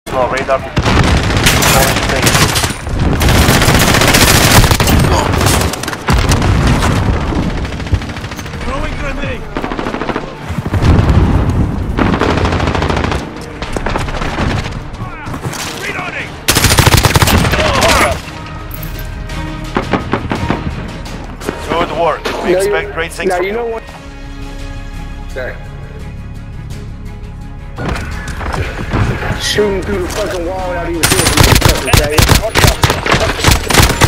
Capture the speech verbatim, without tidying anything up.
No, radar. Throwing grenade! Reloading! Good work. We Now expect you, great things now from you you. know what? Sorry. Shooting through the fucking wall without even seeing the motherfucker, okay?